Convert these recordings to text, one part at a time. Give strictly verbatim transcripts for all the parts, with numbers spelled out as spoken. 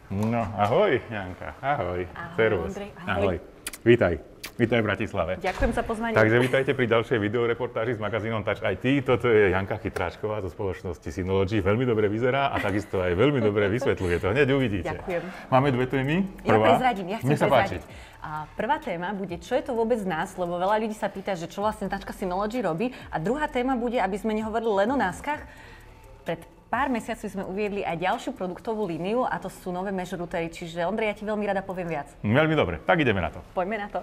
No, ahoj, Janka. Ahoj. Ahoj, Servus. Ondrej. Ahoj. Ahoj. Vítaj. Vítaj v Bratislave. Ďakujem za pozvanie. Takže vítajte pri ďalšej videoreportáži s magazínom Touch í té. Toto je Janka Chytráčková zo spoločnosti Synology. Veľmi dobre vyzerá a takisto aj veľmi dobre vysvetľuje. To hneď uvidíte. Ďakujem. Máme dve témy. Ja prezradím, ja chcem Nech sa páči. prezradiť. A prvá téma bude, čo je to vôbec nás, lebo veľa ľudí sa pýta, že čo vlastne značka Synology robí. A druhá téma bude, aby sme nehovorili len o náskach. Pred pár mesiacov sme uviedli aj ďalšiu produktovú líniu a to sú nové mesh routery. Čiže Ondrej, ja ti veľmi rada poviem viac. Veľmi dobre, tak ideme na to. Poďme na to.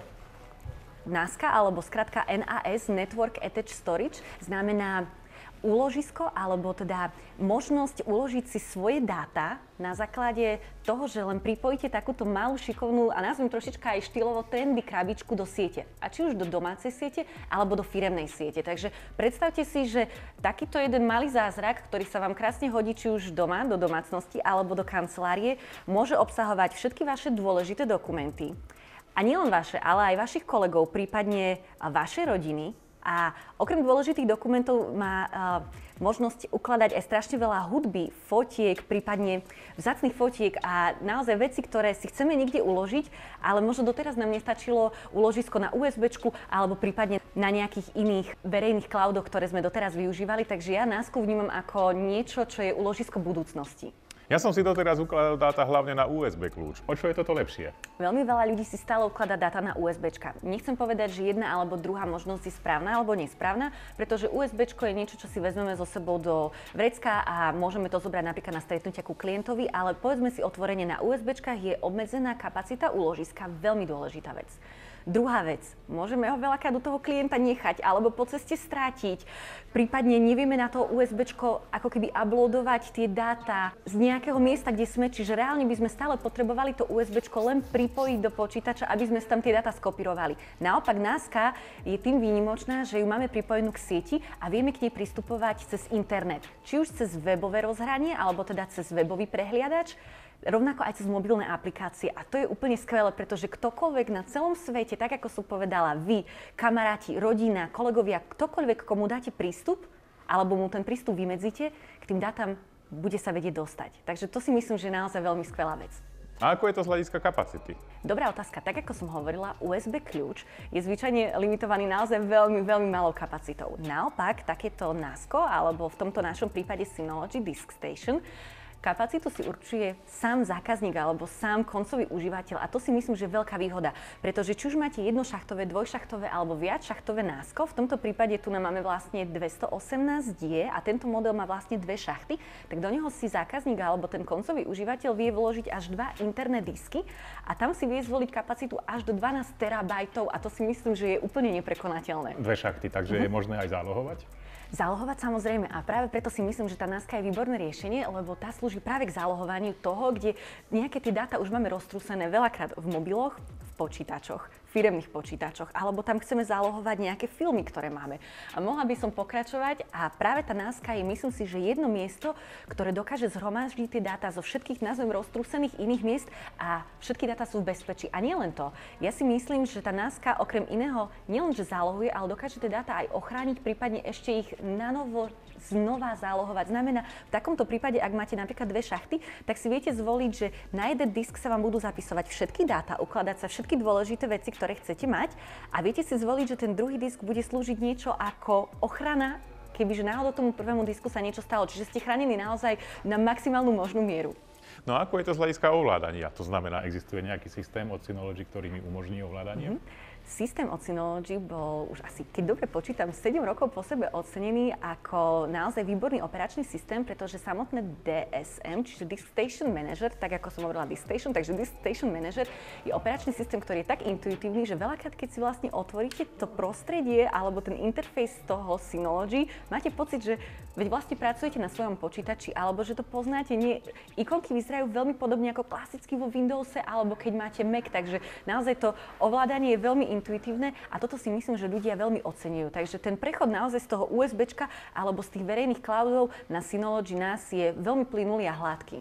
náska, alebo skratka en á es, Network Attached Storage, znamená úložisko, alebo teda možnosť uložiť si svoje dáta na základe toho, že len pripojíte takúto malú, šikovnú a nazvem trošička aj štýlovo trendy krabičku do siete. A či už do domácej siete, alebo do firemnej siete. Takže predstavte si, že takýto jeden malý zázrak, ktorý sa vám krásne hodí či už doma, do domácnosti, alebo do kancelárie, môže obsahovať všetky vaše dôležité dokumenty. A nielen vaše, ale aj vašich kolegov, prípadne vašej rodiny. A okrem dôležitých dokumentov má uh, možnosť ukladať aj strašne veľa hudby, fotiek, prípadne vzácnych fotiek a naozaj veci, ktoré si chceme niekde uložiť, ale možno doteraz nám nestačilo uložisko na USBčku alebo prípadne na nejakých iných verejných cloudoch, ktoré sme doteraz využívali. Takže ja násku vnímam ako niečo, čo je uložisko budúcnosti. Ja som si doteraz ukladal dáta hlavne na ú es bé kľúč. O čo je toto lepšie? Veľmi veľa ľudí si stále ukladá dáta na USBčka. Nechcem povedať, že jedna alebo druhá možnosť je správna alebo nesprávna, pretože USBčko je niečo, čo si vezmeme so sebou do vrecka a môžeme to zobrať napríklad na stretnutia ku klientovi, ale povedzme si otvorene, na USBčkách je obmedzená kapacita úložiska, veľmi dôležitá vec. Druhá vec, môžeme ho veľakrát do toho klienta nechať alebo po ceste strátiť. Prípadne nevieme na to USBčko ako keby uploadovať tie dáta z nejakého miesta, kde sme, čiže reálne by sme stále potrebovali to USBčko len pripojiť do počítača, aby sme tam tie dáta skopírovali. Naopak náska je tým výnimočná, že ju máme pripojenú k sieti a vieme k nej pristupovať cez internet. Či už cez webové rozhranie, alebo teda cez webový prehliadač, rovnako aj cez mobilné aplikácie. A to je úplne skvelé, pretože ktokoľvek na celom svete, tak ako som povedala, vy, kamaráti, rodina, kolegovia, ktokoľvek, komu dáte prístup, alebo mu ten prístup vymedzíte, k tým dátam bude sa vedieť dostať. Takže to si myslím, že je naozaj veľmi skvelá vec. A ako je to z hľadiska kapacity? Dobrá otázka. Tak ako som hovorila, ú es bé kľúč je zvyčajne limitovaný naozaj veľmi, veľmi malou kapacitou. Naopak, takéto násko, alebo v tomto našom prípade Synology DiskStation, kapacitu si určuje sám zákazník alebo sám koncový užívateľ a to si myslím, že je veľká výhoda, pretože či už máte jednošachtové, dvojšachtové alebo viac šachtové násko, v tomto prípade tu nám máme vlastne dvestoosemnásť die a tento model má vlastne dve šachty, tak do neho si zákazník alebo ten koncový užívateľ vie vložiť až dva interné disky a tam si vie zvoliť kapacitu až do dvanásť terabajtov a to si myslím, že je úplne neprekonateľné. Dve šachty, takže uh-huh. je možné aj zálohovať? Zálohovať samozrejme a práve preto si myslím, že tá náska je výborné riešenie, lebo tá slúži práve k zálohovaniu toho, kde nejaké tie dáta už máme roztrúsené veľakrát v mobiloch, v počítačoch, firemných počítačoch, alebo tam chceme zálohovať nejaké filmy, ktoré máme. A mohla by som pokračovať a práve tá náska je, myslím si, že jedno miesto, ktoré dokáže zhromaždiť tie dáta zo všetkých, nazvem, roztrúsených iných miest a všetky dáta sú v bezpečí. A nie len to. Ja si myslím, že tá náska okrem iného nielenže zálohuje, ale dokáže tie dáta aj ochrániť, prípadne ešte ich nanovo znova zálohovať. Znamená, v takomto prípade, ak máte napríklad dve šachty, tak si viete zvoliť, že na jeden disk sa vám budú zapisovať všetky dáta, ukladať sa všetky dôležité veci, ktoré chcete mať a viete si zvoliť, že ten druhý disk bude slúžiť niečo ako ochrana, kebyže náhodou tomu prvému disku sa niečo stalo. Čiže ste chránení naozaj na maximálnu možnú mieru. No a ako je to z hľadiska ovládania? To znamená, existuje nejaký systém od Synology, ktorý mi umožní ovládanie? Mm-hmm. Systém od Synology bol už asi, keď dobre počítam, sedem rokov po sebe ocenený ako naozaj výborný operačný systém, pretože samotné dé es em, čiže DiskStation Manager, tak ako som hovorila DiskStation, takže DiskStation Manager je operačný systém, ktorý je tak intuitívny, že veľakrát, keď si vlastne otvoríte to prostredie alebo ten interfejs toho Synology, máte pocit, že veď vlastne pracujete na svojom počítači alebo že to poznáte. Nie, ikonky vyzerajú veľmi podobne ako klasicky vo Windowse alebo keď máte Mac, takže naozaj to ovládanie je veľmi intuitívne a toto si myslím, že ľudia veľmi oceňujú. Takže ten prechod naozaj z toho USBčka alebo z tých verejných cloudov na Synology nás je veľmi plynulý a hladký.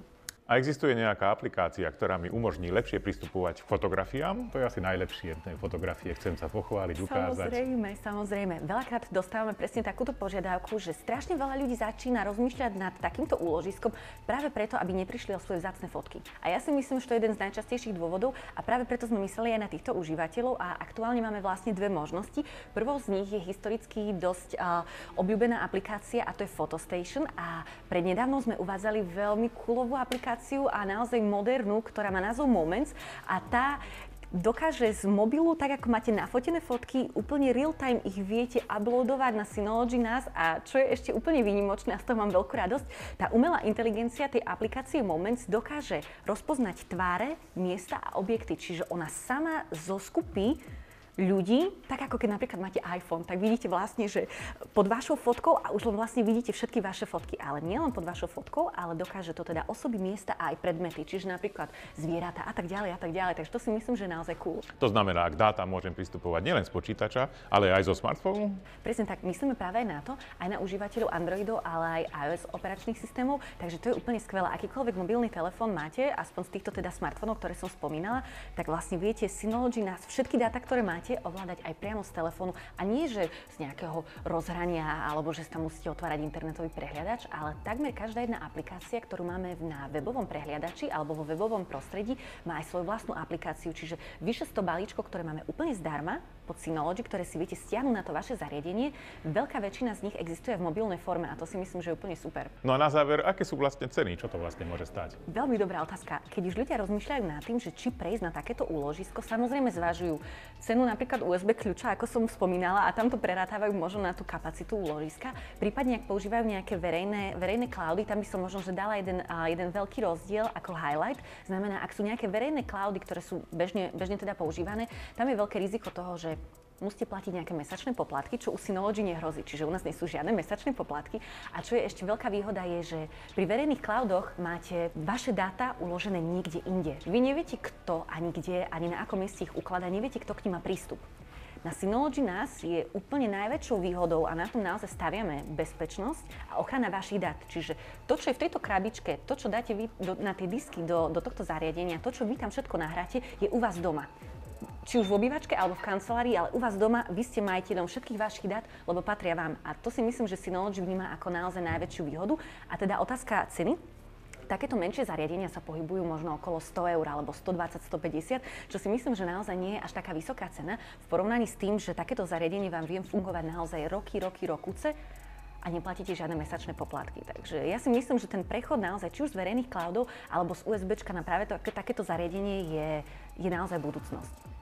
A existuje nejaká aplikácia, ktorá mi umožní lepšie pristupovať k fotografiám? To je asi najlepšie, tie fotografie, chcem sa pochváliť, ukázať. Samozrejme, samozrejme. Veľakrát dostávame presne takúto požiadavku, že strašne veľa ľudí začína rozmýšľať nad takýmto úložiskom práve preto, aby neprišli o svoje vzácne fotky. A ja si myslím, že to je jeden z najčastejších dôvodov a práve preto sme mysleli aj na týchto užívateľov a aktuálne máme vlastne dve možnosti. Prvou z nich je historicky dosť uh, obľúbená aplikácia a to je Photostation a prednedávnom sme uvádzali veľmi coolovú aplikáciu a naozaj modernú, ktorá má názov Moments a tá dokáže z mobilu, tak ako máte nafotené fotky, úplne real-time ich viete uploadovať na Synology nás a čo je ešte úplne výnimočné a z toho mám veľkú radosť, tá umelá inteligencia tej aplikácie Moments dokáže rozpoznať tváre, miesta a objekty, čiže ona sama zoskupí ľudí, tak ako keď napríklad máte iPhone, tak vidíte vlastne, že pod vašou fotkou a už len vlastne vidíte všetky vaše fotky, ale nielen pod vašou fotkou, ale dokáže to teda osoby, miesta a aj predmety, čiže napríklad zvieratá a tak ďalej a tak ďalej, takže to si myslím, že je naozaj cool. To znamená, ak dáta môžem pristupovať nielen z počítača, ale aj zo smartfónu? Presne tak, myslíme práve aj na to, aj na užívateľov Androidov, ale aj iOS operačných systémov, takže to je úplne skvelé. Akýkoľvek mobilný telefón máte, aspoň z týchto teda smartfónov, ktoré som spomínala, tak vlastne viete Synology nás všetky dáta, ktoré máte, ovládať aj priamo z telefónu a nie, že z nejakého rozhrania alebo že tam musíte otvárať internetový prehliadač, ale takmer každá jedna aplikácia, ktorú máme na webovom prehliadači alebo vo webovom prostredí, má aj svoju vlastnú aplikáciu, čiže vyše sto balíčkov, ktoré máme úplne zdarma pod Synology, ktoré si viete stiahnuť na to vaše zariadenie. Veľká väčšina z nich existuje v mobilnej forme a to si myslím, že je úplne super. No a na záver, aké sú vlastne ceny? Čo to vlastne môže stať? Veľmi dobrá otázka. Keď už ľudia rozmýšľajú nad tým, že či prejsť na takéto úložisko, samozrejme zvažujú cenu napríklad ú es bé kľúča, ako som spomínala, a tam to prerátávajú možno na tú kapacitu úložiska. Prípadne, ak používajú nejaké verejné, verejné cloudy, tam by som možno že dala jeden, uh, jeden veľký rozdiel ako highlight. Znamená, ak sú nejaké verejné cloudy, ktoré sú bežne, bežne teda používané, tam je veľké riziko toho, že musíte platiť nejaké mesačné poplatky, čo u Synology nehrozí, čiže u nás nie sú žiadne mesačné poplatky. A čo je ešte veľká výhoda je, že pri verejných cloudoch máte vaše dáta uložené niekde inde. Vy neviete kto ani kde, ani na akom mieste ich ukladá, neviete kto k nim má prístup. Na Synology nás je úplne najväčšou výhodou a na tom naozaj staviame bezpečnosť a ochrana vašich dát. Čiže to, čo je v tejto krabičke, to, čo dáte vy do, na tie disky do, do tohto zariadenia, to, čo vy tam všetko nahráte, je u vás doma. Či už v obývačke alebo v kancelárii, ale u vás doma vy ste majiteľom všetkých vašich dát, lebo patria vám. A to si myslím, že Synology vníma ako naozaj najväčšiu výhodu. A teda otázka ceny. Takéto menšie zariadenia sa pohybujú možno okolo sto eur alebo stodvadsať až stopäťdesiat, čo si myslím, že naozaj nie je až taká vysoká cena v porovnaní s tým, že takéto zariadenie vám vie fungovať naozaj roky, roky, rokuce a neplatíte žiadne mesačné poplatky. Takže ja si myslím, že ten prechod naozaj či už z verejných cloudov alebo z ú es béčka na práve to, takéto zariadenie je, je naozaj budúcnosť.